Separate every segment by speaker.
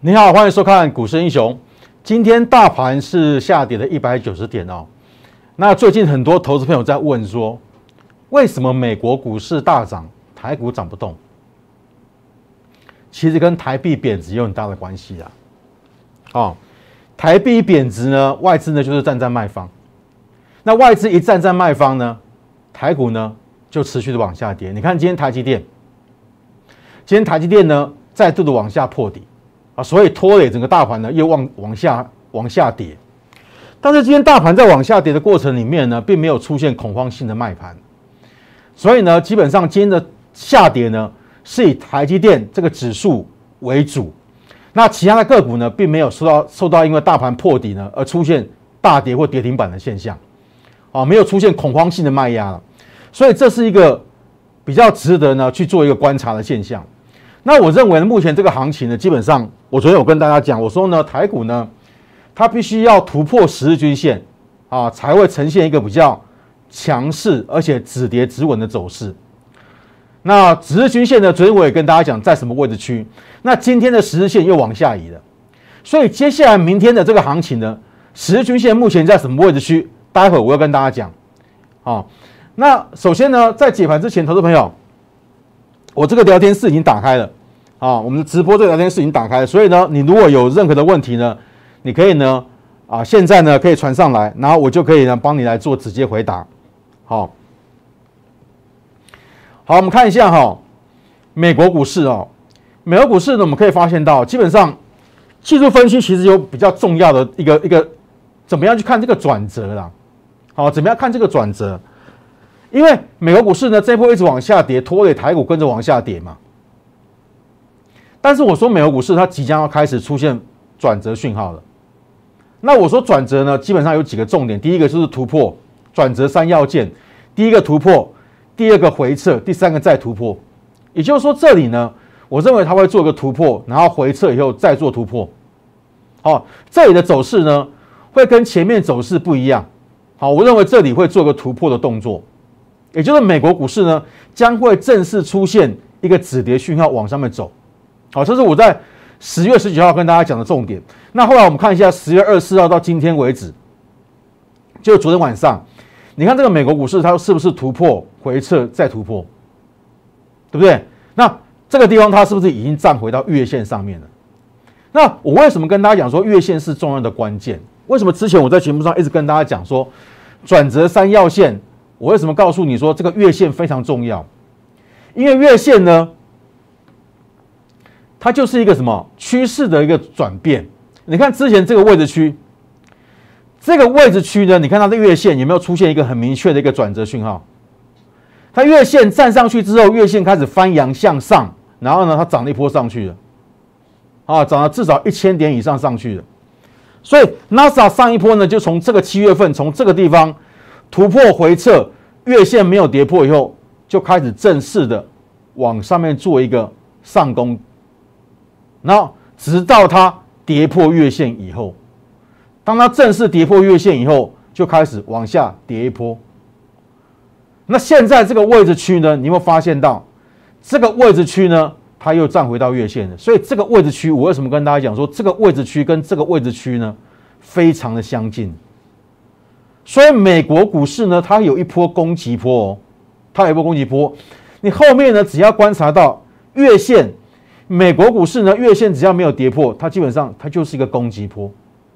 Speaker 1: 你好，欢迎收看《股市英雄》。今天大盘是下跌了190点哦。那最近很多投资朋友在问说，为什么美国股市大涨，台股涨不动？其实跟台币贬值有很大的关系啦。哦，台币贬值呢，外资呢就是站在卖方。那外资一站在卖方呢，台股呢就持续的往下跌。你看今天台积电呢再度的往下破底。所以拖累整个大盘呢，又往下跌。但是今天大盘在往下跌的过程里面呢，并没有出现恐慌性的卖盘。所以呢，基本上今天的下跌呢，是以台积电这个指数为主。那其他的个股呢，并没有受到因为大盘破底呢而出现大跌或跌停板的现象。没有出现恐慌性的卖压了。所以这是一个比较值得呢去做一个观察的现象。那我认为呢，目前这个行情呢，基本上我昨天有跟大家讲，我说呢，台股呢，它必须要突破10日均线才会呈现一个比较强势而且止跌止稳的走势。那10日均线呢，昨天我也跟大家讲在什么位置区。那今天的10日线又往下移了，所以接下来明天的这个行情呢，10日均线目前在什么位置区？待会我要跟大家讲。那首先呢，在解盘之前，投资朋友，我这个聊天室已经打开了，我们的直播这个聊天室已经打开了，所以呢，你如果有任何的问题呢，你可以呢，现在呢可以传上来，然后我就可以呢帮你来做直接回答。好，我们看一下美国股市美国股市呢，我们可以发现到，基本上技术分析其实有比较重要的一个怎么样去看这个转折啦，怎么样看这个转折？因为美国股市呢，这一波一直往下跌，拖累台股跟着往下跌嘛。但是我说美国股市它即将要开始出现转折讯号了。那我说转折呢，基本上有几个重点，第一个就是突破转折3要件，第一个突破，第二个回撤，第三个再突破。也就是说这里呢，我认为它会做一个突破，然后回撤以后再做突破。这里的走势呢，会跟前面走势不一样。我认为这里会做个突破的动作。也就是美国股市呢，将会正式出现一个止跌讯号往上面走。这是我在10月19号跟大家讲的重点。那后来我们看一下10月24号到今天为止，就昨天晚上，你看这个美国股市它是不是突破回撤再突破，对不对？那这个地方它是不是已经站回到月线上面了？那我为什么跟大家讲说月线是重要的关键？为什么之前我在节目上一直跟大家讲说转折3要线？我为什么告诉你说这个月线非常重要？因为月线呢，它就是一个什么趋势的一个转变。你看之前这个位置区，呢，你看它的月线有没有出现一个很明确的一个转折讯号？它月线站上去之后，月线开始翻扬向上，然后呢，它涨了一波上去了，涨了至少1000点以上上去了。所以 NASA 上一波呢，就从这个7月份，从这个地方突破回撤，月线没有跌破以后，就开始正式的往上面做一个上攻，然后直到它跌破月线以后，当它正式跌破月线以后，就开始往下跌一波。那现在这个位置区呢，你有没有发现到这个位置区呢，它又站回到月线了？所以这个位置区，我为什么跟大家讲说这个位置区跟这个位置区呢，非常的相近？所以美国股市呢，它有一波攻击波你后面呢，只要观察到月线，美国股市呢，月线只要没有跌破，它基本上它就是一个攻击波，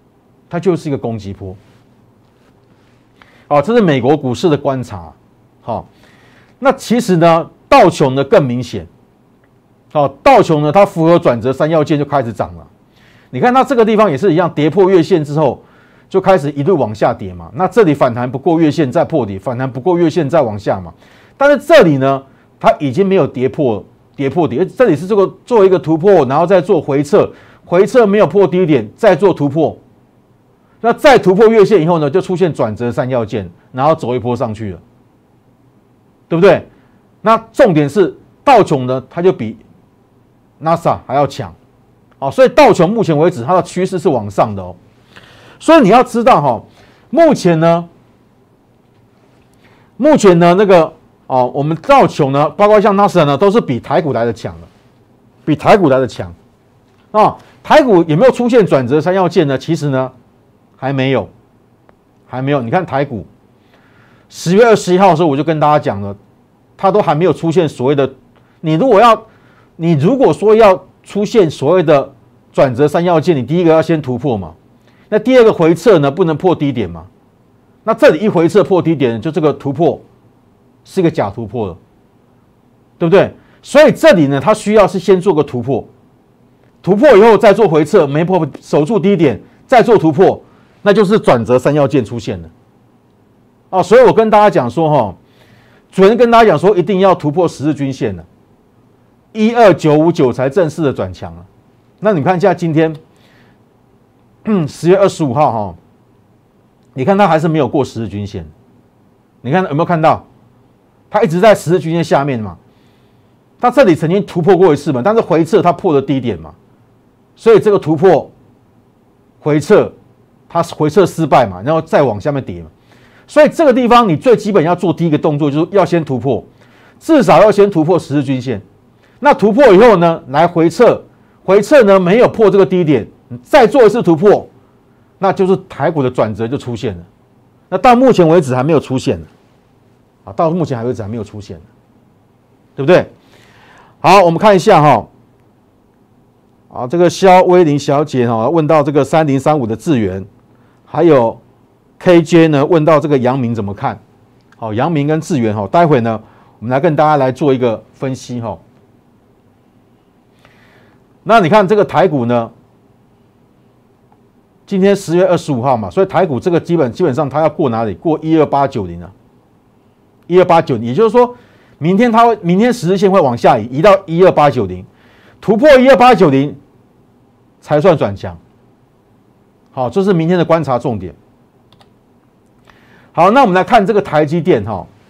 Speaker 1: 这是美国股市的观察。那其实呢，道琼呢更明显。道琼呢，它符合转折3要件就开始涨了。你看它这个地方也是一样，跌破月线之后，就开始一路往下跌嘛。那这里反弹不过月线再破底，反弹不过月线再往下嘛。但是这里呢，它已经没有跌破底，这里是这个做一个突破，然后再做回撤，回撤没有破低点，再做突破。那再突破月线以后呢，就出现转折3要件，然后走一波上去了，对不对？那重点是道琼呢，它就比 NASA 还要强。所以道琼目前为止它的趋势是往上的所以你要知道目前呢那个我们道琼呢，包括像 NASA 呢，都是比台股来的强的， 台股有没有出现转折三要件呢？其实呢，还没有。你看台股10月21号的时候，我就跟大家讲了，它都还没有出现所谓的，你如果说要出现所谓的转折三要件，你第一个要先突破嘛，那第二个回撤呢，不能破低点嘛，那这里一回撤破低点，就这个突破是一个假突破了，对不对？所以这里呢，它需要是先做个突破，突破以后再做回撤，没破守住低点，再做突破，那就是转折三要件出现了。哦，所以我跟大家讲说，昨天跟大家讲说，一定要突破10日均线了，12959才正式的转强了。那你看一下今天，10月25号你看它还是没有过10日均线，你看有没有看到？它一直在10日均线下面嘛，它这里曾经突破过一次嘛，但是回撤它破了低点嘛，所以这个突破回撤，它回撤失败嘛，然后再往下面跌嘛。所以这个地方你最基本要做第一个动作，就是要先突破，至少要先突破10日均线。那突破以后呢，来回撤，回撤呢没有破这个低点，你再做一次突破，那就是台股的转折就出现了。那到目前为止还没有出现啊，到目前为止还没有出现，对不对？好，我们看一下这个肖威玲小姐问到这个3035的智原，还有 KJ 呢问到这个阳明怎么看？好，阳明跟智原待会呢我们来跟大家来做一个分析那你看这个台股呢，今天10月25号嘛，所以台股这个基本上它要过哪里？过12890啊，12890，也就是说明天10日线会往下移到12890，突破12890才算转强。好，这是明天的观察重点。好，那我们来看这个台积电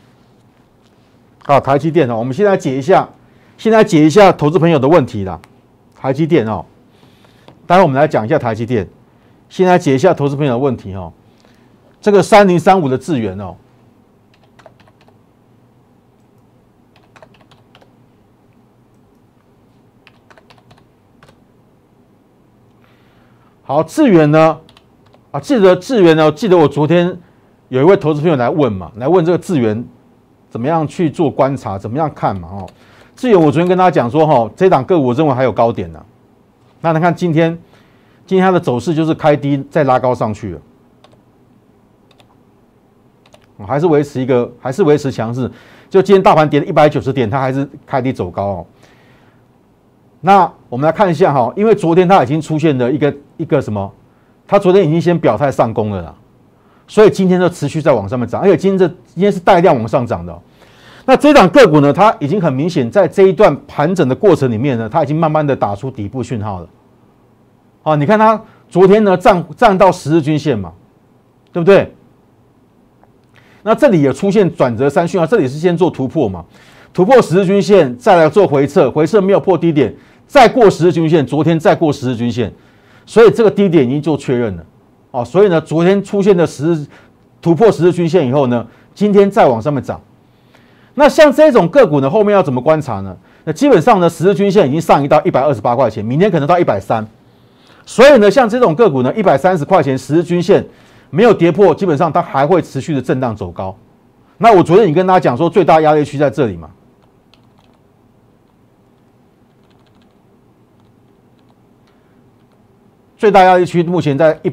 Speaker 1: 台积电我们现在解一下投资朋友的问题啦。台积电待会我们来讲一下台积电，现在解一下投资朋友的问题这个3035的智原好，智原呢记得智原呢，记得我昨天有一位投资朋友来问这个智原怎么样去做观察，怎么样看嘛智原我昨天跟大家讲说这档个股我认为还有高点呢。那你看今天它的走势就是开低再拉高上去了，还是维持强势。就今天大盘跌了190点，它还是开低走高那我们来看一下因为昨天它已经出现了一个什么？它昨天已经先表态上攻了啦，所以今天就持续在往上面涨，而且今天是带量往上涨的那这档个股呢，它已经很明显在这一段盘整的过程里面呢，它已经慢慢的打出底部讯号了。你看它昨天呢站到10日均线嘛，对不对？那这里也出现转折三讯号，这里是先做突破嘛，突破10日均线，再来做回撤，回撤没有破低点，再过10日均线，昨天再过10日均线，所以这个低点已经做确认了所以呢，昨天出现的突破10日均线以后呢，今天再往上面涨。那像这种个股呢，后面要怎么观察呢？那基本上呢，10日均线已经上移到128块钱，明天可能到130，所以呢，像这种个股呢，130块钱10日均线没有跌破，基本上它还会持续的震荡走高。那我昨天已经跟大家讲说，最大压力区在这里嘛。最大压力区目前在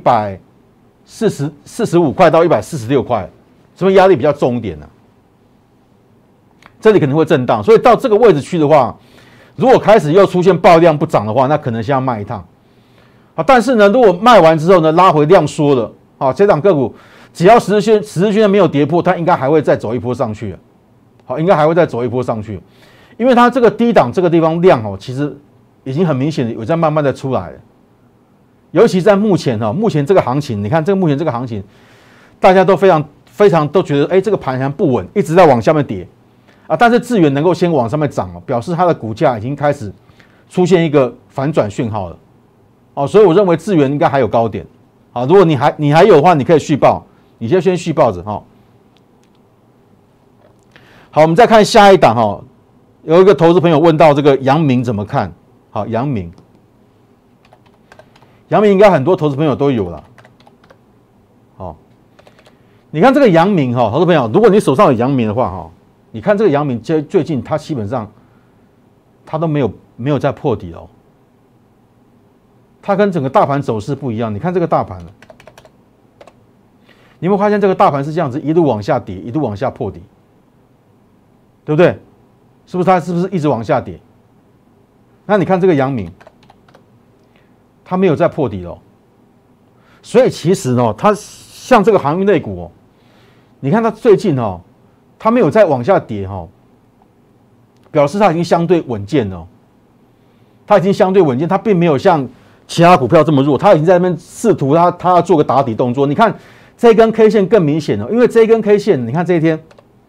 Speaker 1: 145块到146块，是不是压力比较重一点呢？这里可能会震荡，所以到这个位置区的话，如果开始又出现爆量不涨的话，那可能先要卖一趟。但是呢，如果卖完之后呢，拉回量缩了，这档个股只要10日线没有跌破，它应该还会再走一波上去。应该还会再走一波上去，因为它这个低档这个地方量其实已经很明显的有在慢慢的出来了。尤其在目前这个行情，你看目前这个行情，大家都非常都觉得，这个盘还不稳，一直在往下面跌。但是智原能够先往上面涨表示它的股价已经开始出现一个反转讯号了所以我认为智原应该还有高点如果你还有的话，你可以续报，你先续报着好，我们再看下一档有一个投资朋友问到这个阳明怎么看？好，阳明阳明应该很多投资朋友都有了。好，你看这个阳明哈，投资朋友，如果你手上有阳明的话哈，你看这个阳明最近它基本上它都没有在破底哦。它跟整个大盘走势不一样，你看这个大盘，你有没有发现这个大盘是这样子一路往下跌，一路往下破底，对不对？是不是它是不是一直往下跌？那你看这个阳明，它没有在破底了，所以其实呢，它像这个航运类股哦，你看它最近哦，它没有再往下跌哈，表示它已经相对稳健了，它已经相对稳健，它并没有像其他股票这么弱，它已经在那边试图它要做个打底动作。你看这一根 K 线更明显了，因为这一根 K 线，你看这一天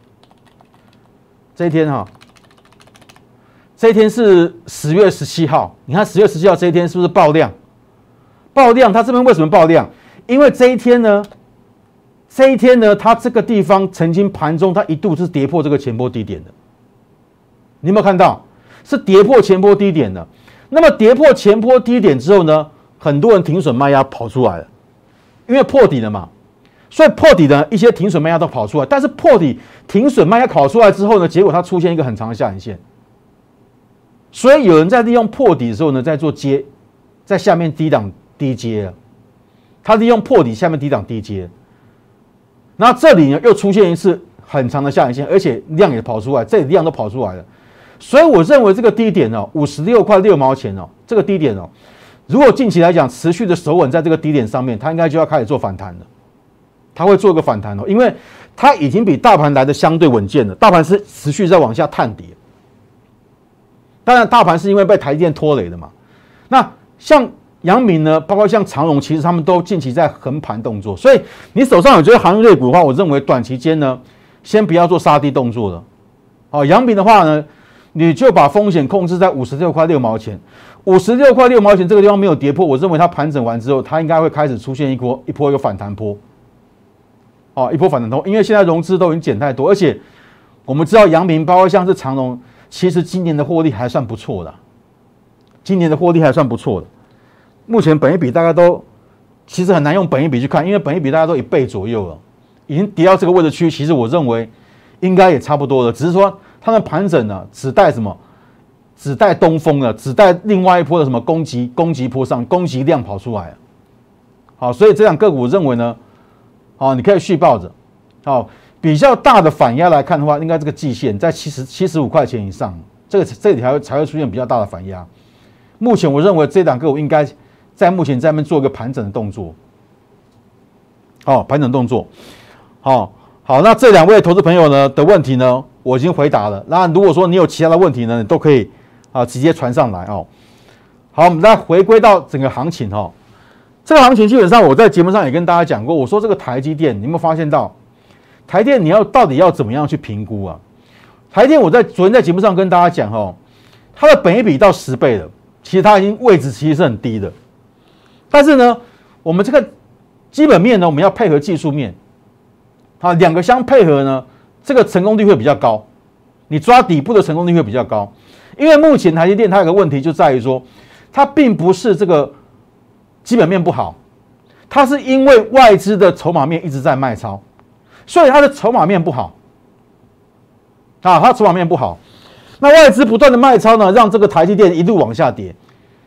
Speaker 1: 哈，这一天是10月17号，你看10月17号这一天是不是爆量？爆量，它这边为什么爆量？因为这一天呢，它这个地方曾经盘中它一度是跌破这个前波低点的，你有没有看到？是跌破前波低点的。那么跌破前波低点之后呢，很多人停损卖压跑出来了，因为破底了嘛，所以破底的一些停损卖压都跑出来。但是破底停损卖压跑出来之后呢，结果它出现一个很长的下影线，所以有人在利用破底的时候呢，在做接，在下面低档低接了，他利用破底下面低档低接，那这里呢又出现一次很长的下影线，而且量也跑出来，这里量都跑出来了。所以我认为这个低点哦，56块6毛钱哦，这个低点哦，如果近期来讲持续的守稳在这个低点上面，它应该就要开始做反弹了。它会做一个反弹哦，因为它已经比大盘来的相对稳健了，大盘是持续在往下探底。当然，大盘是因为被台积电拖累的嘛。那像阳明呢，包括像长荣，其实他们都近期在横盘动作。所以你手上有这些航运类股的话，我认为短期间呢，先不要做杀低动作了。好，阳明的话呢，你就把风险控制在56块6毛钱，56块6毛钱这个地方没有跌破，我认为它盘整完之后，它应该会开始出现一波一个反弹波，哦，一波反弹波，因为现在融资都已经减太多，而且我们知道阳明包括像是长荣，其实今年的获利还算不错的，目前本益比大概都其实很难用本益比去看，因为本益比大概都1倍左右了，已经跌到这个位置区，其实我认为应该也差不多了，只是说他们盘整呢，只带什么？只带东风了，只带另外一波的什么攻击波上，攻击量跑出来了。好，所以这两个股我认为呢，好，你可以续抱着。好，比较大的反压来看的话，应该这个季线在75块钱以上，这里才会出现比较大的反压。目前我认为这两个股应该在目前在那边做一个盘整的动作。好，盘整动作。好，那这两位投资朋友呢的问题呢，我已经回答了。那如果说你有其他的问题呢，你都可以直接传上来哦。好，我们再回归到整个行情哦。这个行情基本上我在节目上也跟大家讲过，我说这个台积电，你有没有发现到台电你到底要怎么样去评估啊？台电我在昨天在节目上跟大家讲哦，它的本益比到10倍了，其实它已经位置其实是很低的。但是呢，我们这个基本面呢，我们要配合技术面，两个相配合呢，这个成功率会比较高，你抓底部的成功率会比较高。因为目前台积电它有个问题就在于说，它并不是这个基本面不好，它是因为外资的筹码面一直在卖超，所以它的筹码面不好，它筹码面不好。那外资不断的卖超呢，让这个台积电一路往下跌。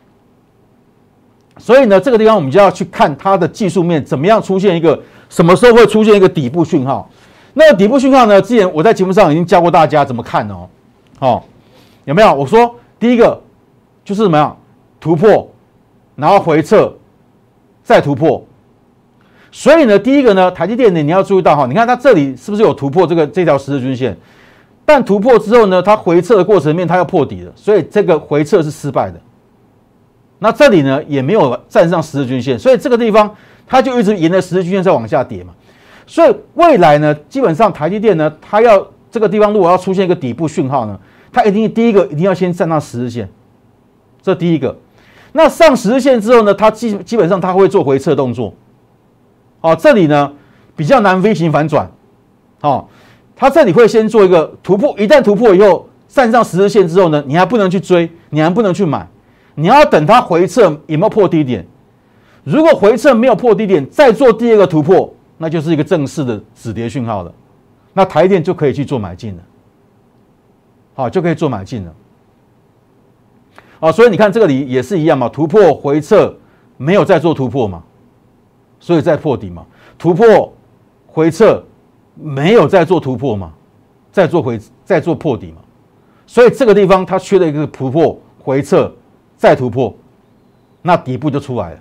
Speaker 1: 所以呢，这个地方我们就要去看它的技术面怎么样出现一个，什么时候会出现一个底部讯号。那个底部讯号呢，之前我在节目上已经教过大家怎么看哦。好，有没有？我说第一个就是怎么样突破，然后回撤，再突破。所以呢，第一个呢，台积电呢，你要注意到哈，你看它这里是不是有突破这条十日均线？但突破之后呢，它回撤的过程里面它要破底了，所以这个回撤是失败的。那这里呢也没有站上十日均线，所以这个地方它就一直沿着十日均线在往下跌嘛。所以未来呢，基本上台积电呢，它要这个地方如果要出现一个底部讯号呢，它第一个一定要先站上十日线，这第一个。那上十日线之后呢，它基本上它会做回撤动作。好，这里呢比较难 V 型反转。好，它这里会先做一个突破，一旦突破以后站上十日线之后呢，你还不能去追，你还不能去买。你要等它回撤有没有破低点， 如果回撤没有破低点，再做第二个突破，那就是一个正式的止跌讯号了。那台积电就可以去做买进了，好，就可以做买进了。所以你看这个里也是一样嘛，突破回撤没有再做突破嘛，所以再破底嘛，突破回撤没有再做突破嘛，再做破底嘛，所以这个地方它缺了一个突破回撤再突破，那底部就出来了。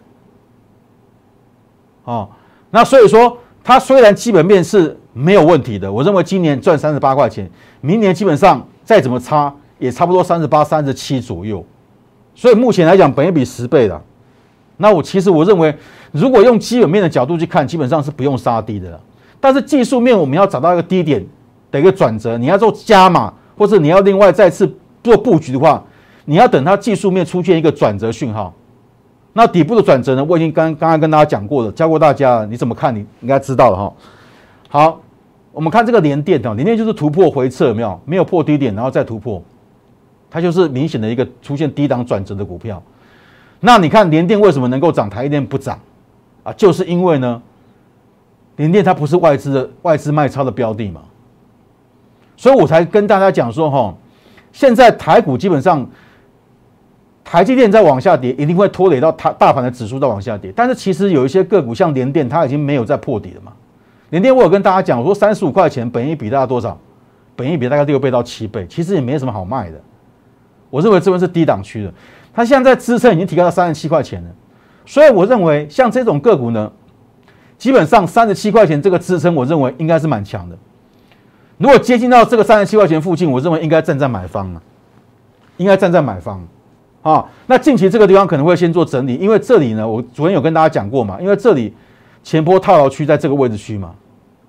Speaker 1: 那所以说它虽然基本面是没有问题的，我认为今年赚38块钱，明年基本上再怎么差也差不多38、37左右，所以目前来讲本益比10倍了。那其实我认为，如果用基本面的角度去看，基本上是不用杀低的了。但是技术面我们要找到一个低点的一个转折，你要做加码，或者你要另外再次做布局的话，你要等它技术面出现一个转折讯号。那底部的转折呢，我已经刚刚跟大家讲过了，教过大家了，你怎么看？你应该知道了哈。好，我们看这个联电联电就是突破回撤，没有破低点，然后再突破，它就是明显的一个出现低档转折的股票。那你看联电为什么能够涨，台积电不涨啊？就是因为呢，联电它不是外资卖超的标的嘛，所以我才跟大家讲说现在台股基本上。台积电在往下跌，一定会拖累到大盘的指数在往下跌。但是其实有一些个股，像联电，它已经没有在破底了嘛。联电我有跟大家讲，我说35块钱，本益比大概多少？本益比大概6倍到7倍，其实也没什么好卖的。我认为这边是低档区的，它现在支撑已经提高到37块钱了，所以我认为像这种个股呢，基本上37块钱这个支撑，我认为应该是蛮强的。如果接近到这个37块钱附近，我认为应该站在买方了，应该站在买方。那近期这个地方可能会先做整理，因为这里呢，我昨天有跟大家讲过嘛，因为这里前波套牢区在这个位置区嘛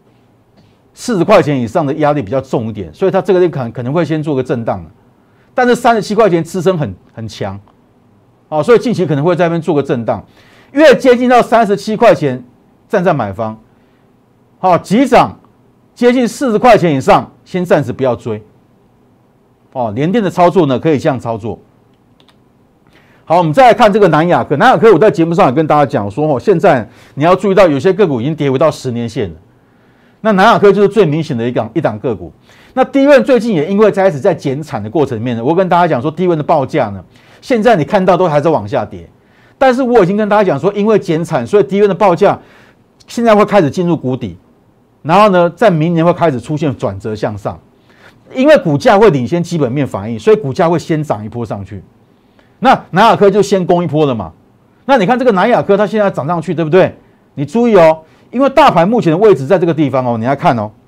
Speaker 1: ，40块钱以上的压力比较重一点，所以它这个地方可能会先做个震荡，但是37块钱支撑很强，所以近期可能会在那边做个震荡，越接近到37块钱站在买方，急涨接近40块钱以上，先暂时不要追，联电的操作呢可以这样操作。好，我们再来看这个南亚科。南亚科，我在节目上也跟大家讲说，现在你要注意到有些个股已经跌回到10年线了。那南亚科就是最明显的一档个股。那低润最近也因为开始在减产的过程里面呢，我跟大家讲说，低润的报价呢，现在你看到都还在往下跌。但是我已经跟大家讲说，因为减产，所以低润的报价现在会开始进入谷底，然后呢，在明年会开始出现转折向上，因为股价会领先基本面反应，所以股价会先涨一波上去。那南亚科就先攻一波了嘛？那你看这个南亚科，它现在涨上去，对不对？你注意哦，因为大盘目前的位置在这个地方哦，你来看哦，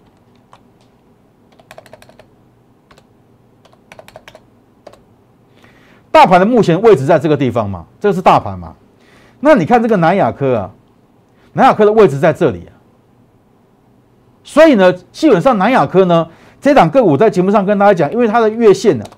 Speaker 1: 大盘的目前位置在这个地方嘛，这个是大盘嘛。那你看这个南亚科啊，南亚科的位置在这里啊，所以呢，基本上南亚科呢，这档个股在节目上跟大家讲，因为它的月线呢。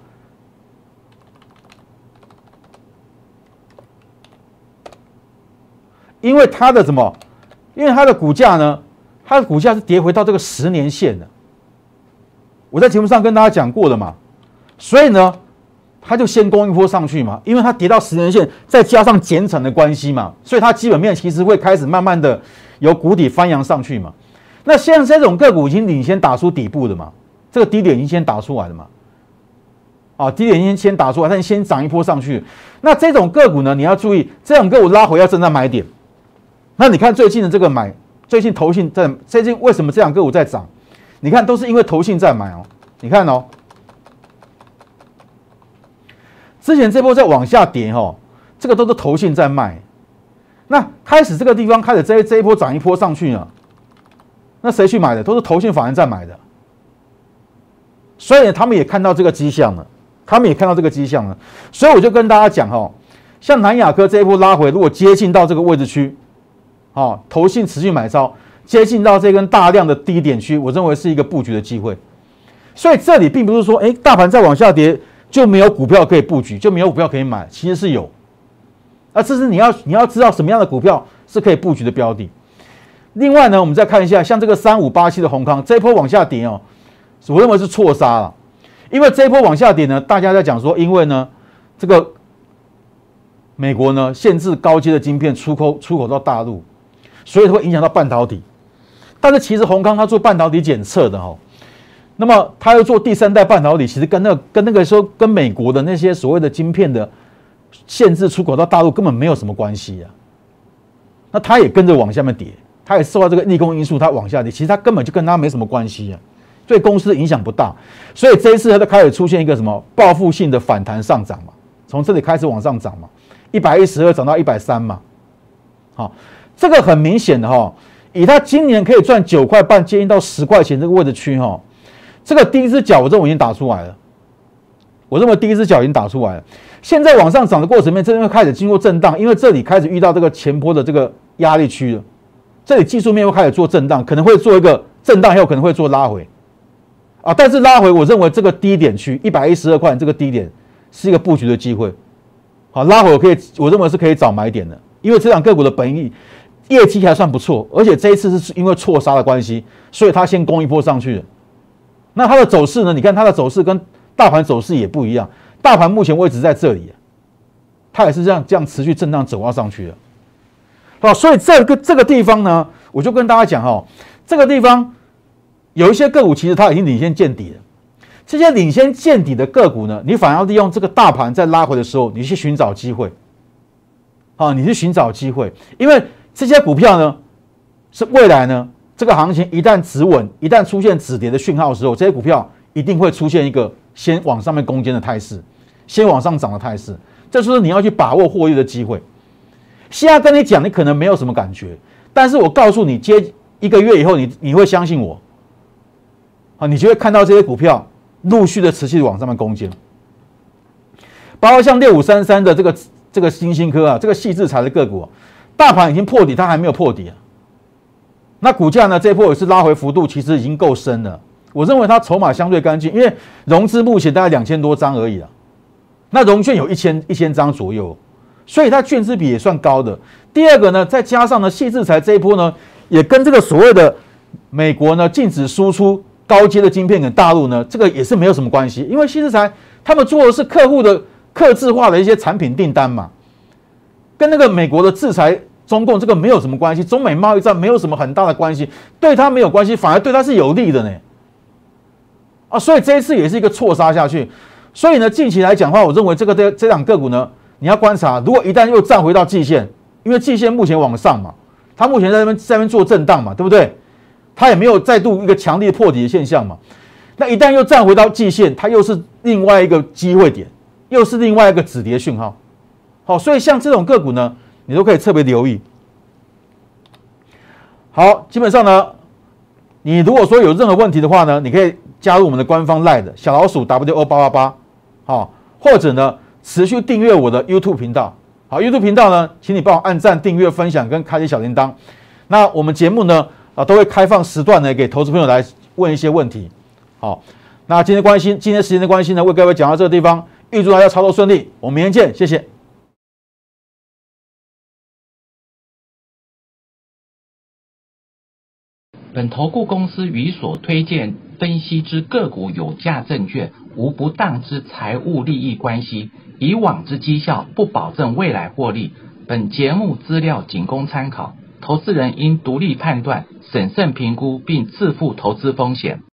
Speaker 1: 因为它的什么？因为它的股价呢，它的股价是跌回到这个10年线的。我在节目上跟大家讲过了嘛，所以呢，它就先攻一波上去嘛，因为它跌到10年线，再加上减产的关系嘛，所以它基本面其实会开始慢慢的由谷底翻扬上去嘛。那像这种个股已经领先打出底部的嘛，这个低点已经先打出来了嘛。低点已经先打出来，但先涨一波上去。那这种个股呢，你要注意，这种个股拉回要正在买点。那你看最近的这个买，最近投信在最近为什么这样个股在涨？你看都是因为投信在买哦。你看哦，之前这波在往下跌这个都是投信在卖。那开始这个地方开始这一波涨一波上去呢，那谁去买的？都是投信法人在买的。所以他们也看到这个迹象了，所以我就跟大家讲像南亚科这一波拉回，如果接近到这个位置区。投信持续买超，接近到这根大量的低点区，我认为是一个布局的机会。所以这里并不是说，大盘再往下跌就没有股票可以布局，就没有股票可以买，其实是有。这是你要知道什么样的股票是可以布局的标的。另外呢，我们再看一下，像这个3587的宏康，这一波往下跌我认为是错杀了，因为这一波往下跌呢，大家在讲说，因为呢这个美国呢限制高阶的晶片出口到大陆，所以会影响到半导体。但是其实宏康他做半导体检测的哈，那么他要做第3代半导体，其实跟那个时候跟美国的那些所谓的晶片的限制出口到大陆根本没有什么关系啊。那他也跟着往下面跌，他也受到这个利空因素，他往下跌，其实他根本就跟他没什么关系啊，对公司影响不大。所以这一次它就开始出现一个什么报复性的反弹上涨嘛，从这里开始往上涨嘛，112涨到130嘛，好，这个很明显的哈，以他今年可以赚9块半，接近到10块钱这个位置区哈，这个第一只脚我认为已经打出来了，我认为第一只脚已经打出来了。现在往上涨的过程里面，这边开始经过震荡，因为这里开始遇到这个前波的这个压力区了，这里技术面会开始做震荡，可能会做一个震荡，以后可能会做拉回，啊，但是拉回我认为这个低点区112块这个低点是一个布局的机会，好，拉回我认为是可以找买点的，因为这档个股的本益业绩还算不错，而且这一次是因为错杀的关系，所以它先攻一波上去了。那它的走势呢？你看它的走势跟大盘走势也不一样。大盘目前位置在这里，它也是这样持续震荡走要上去的，好，所以这个地方呢，我就跟大家讲哈，这个地方有一些个股其实它已经领先见底了。这些领先见底的个股呢，你反而要利用这个大盘在拉回的时候，你去寻找机会，好，你去寻找机会，因为这些股票呢，是未来呢这个行情一旦止稳，一旦出现止跌的讯号的时候，这些股票一定会出现一个先往上面攻坚的态势。先往上涨的态势，这就是你要去把握获利的机会。现在跟你讲，你可能没有什么感觉，但是我告诉你，接1个月以后，你会相信我，啊，你就会看到这些股票陆续的持续往上面攻坚，包括像6533的这个新兴科啊，这个矽智财的个股，大盘已经破底，它还没有破底啊。那股价呢，这一波也是拉回幅度其实已经够深了，我认为它筹码相对干净，因为融资目前大概2000多张而已啦。那融券有1000张左右，所以它券资比也算高的。第二个呢，再加上呢，矽智财这一波呢，也跟这个所谓的美国呢禁止输出高阶的晶片给大陆呢，这个也是没有什么关系，因为矽智财他们做的是客户的客制化的一些产品订单嘛，跟那个美国的制裁中共这个没有什么关系，中美贸易战没有什么很大的关系，对他没有关系，反而对他是有利的呢。啊，所以这一次也是一个错杀下去。所以呢，近期来讲的话，我认为这档个股呢，你要观察，如果一旦又站回到季线，因为季线目前往上嘛，它目前在那边做震荡嘛，对不对？它也没有再度一个强烈破底的现象嘛。那一旦又站回到季线，它又是另外一个机会点，又是另外一个止跌讯号。好，所以像这种个股呢，你都可以特别留意。好，基本上呢，你如果说有任何问题的话呢，你可以加入我们的官方 LINE 的小老鼠 WO888， 好，或者呢持续订阅我的 YouTube 频道。好 ，YouTube 频道呢，请你帮我按赞、订阅、分享跟开启小铃铛。那我们节目呢都会开放时段呢给投资朋友来问一些问题。好，那今天时间的关系呢，为各位讲到这个地方，预祝大家操作顺利，我们明天见，谢谢。
Speaker 2: 本投顾公司与所推荐分析之个股有价证券无不当之财务利益关系，以往之绩效不保证未来获利。本节目资料仅供参考，投资人应独立判断、审慎评估并自负投资风险。